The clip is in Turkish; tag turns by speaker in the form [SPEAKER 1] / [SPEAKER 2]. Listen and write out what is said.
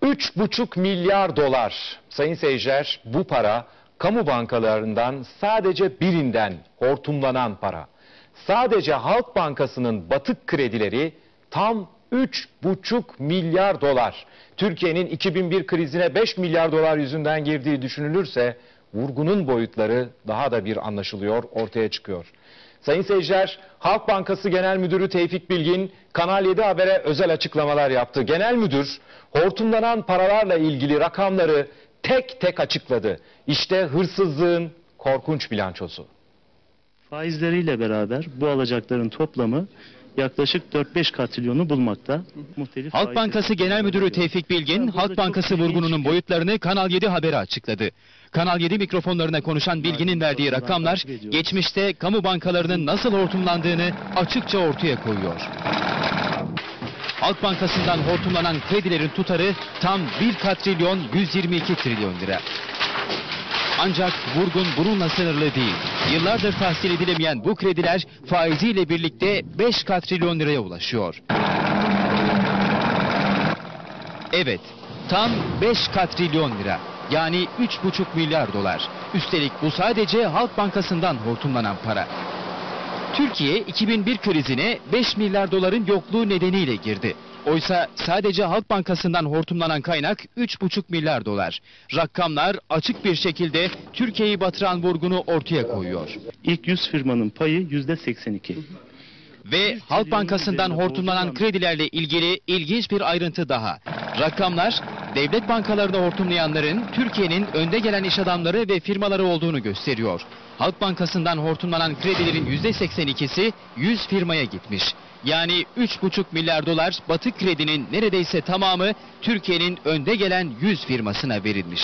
[SPEAKER 1] 3,5 milyar dolar. Sayın seyirciler, bu para kamu bankalarından sadece birinden hortumlanan para. Sadece Halk Bankası'nın batık kredileri tam 3,5 milyar dolar. Türkiye'nin 2001 krizine 5 milyar dolar yüzünden girdiği düşünülürse vurgunun boyutları daha da bir anlaşılıyor, ortaya çıkıyor. Sayın seyirciler, Halk Bankası Genel Müdürü Tevfik Bilgin, Kanal 7 Haber'e özel açıklamalar yaptı. Genel Müdür, hortumlanan paralarla ilgili rakamları tek tek açıkladı. İşte hırsızlığın korkunç bilançosu.
[SPEAKER 2] Faizleriyle beraber bu alacakların toplamı yaklaşık 4-5 katrilyonu bulmakta.
[SPEAKER 3] Halk Bankası Genel Müdürü Tevfik Bilgin, Halk Bankası vurgununun boyutlarını Kanal 7 Haber'e açıkladı. Kanal 7 mikrofonlarına konuşan Bilgin'in verdiği rakamlar, geçmişte kamu bankalarının nasıl hortumlandığını açıkça ortaya koyuyor. Halk Bankası'ndan hortumlanan kredilerin tutarı tam 1 katrilyon 122 trilyon lira. Ancak vurgun bununla sınırlı değil. Yıllardır tahsil edilemeyen bu krediler faiziyle birlikte 5 katrilyon liraya ulaşıyor. Evet, tam 5 katrilyon lira. Yani 3,5 milyar dolar. Üstelik bu sadece Halk Bankası'ndan hortumlanan para. Türkiye 2001 krizine 5 milyar doların yokluğu nedeniyle girdi. Oysa sadece Halk Bankası'ndan hortumlanan kaynak 3,5 milyar dolar. Rakamlar açık bir şekilde Türkiye'yi batıran vurgunu ortaya koyuyor.
[SPEAKER 2] İlk 100 firmanın payı %82.
[SPEAKER 3] Ve Halk Bankası'ndan hortumlanan kredilerle ilgili ilginç bir ayrıntı daha. Rakamlar devlet bankalarına hortumlayanların Türkiye'nin önde gelen iş adamları ve firmaları olduğunu gösteriyor. Halk Bankası'ndan hortumlanan kredilerin %82'si 100 firmaya gitmiş. Yani 3,5 milyar dolar batık kredinin neredeyse tamamı Türkiye'nin önde gelen 100 firmasına verilmiş.